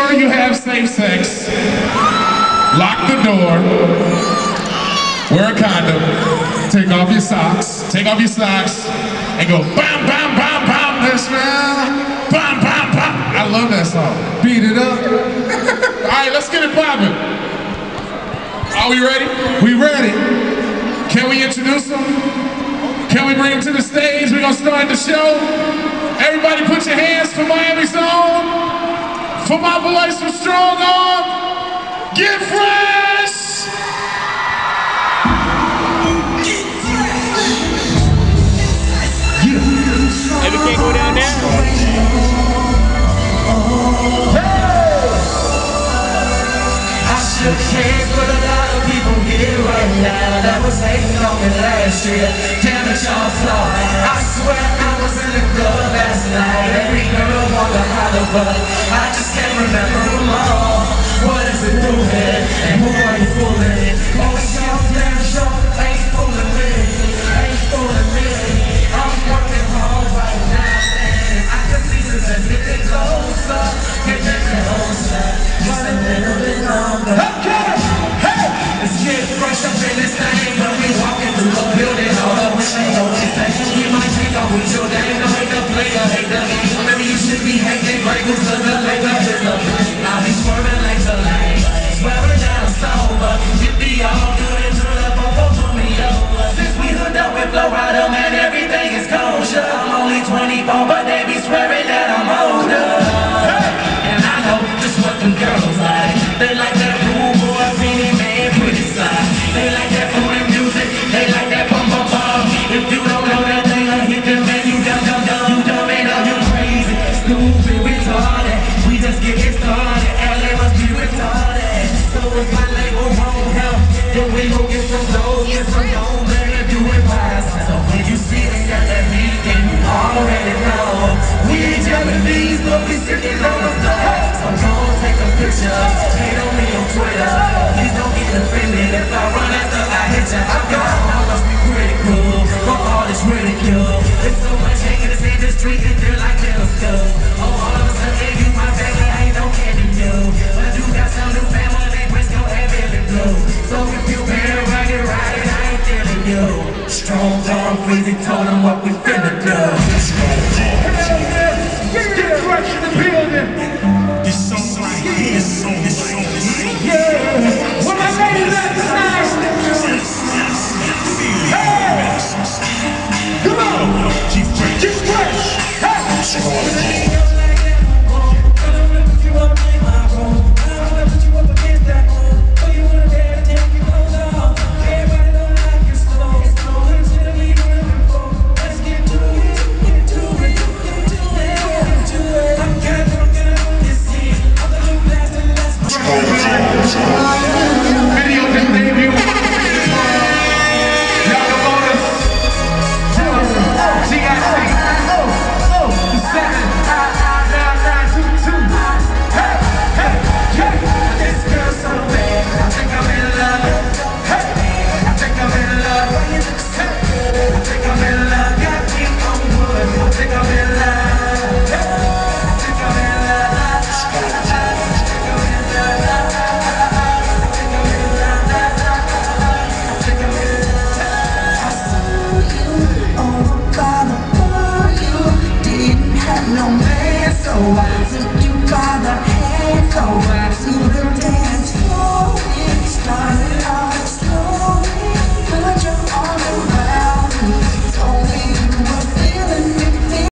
sure you have safe sex. Lock the door. Wear a condom. Take off your socks. Take off your socks. And go bam, bam, bam, bam. This man. Bam, bam, bam. I love that song. Beat it up. All right, let's get it poppin'. Are we ready? We ready. Can we introduce them? Can we bring them to the stage? We're gonna start the show. Everybody put your hands for Miami's own. For my boys from Strong Arm. Git Fresh! Hey, we can't go down there? Shook hands with a lot of people here right now that was hating on me last year. Damn it, y'all flawed. I swear I was in the club last night. Every girl wanted to holler, but I just can't remember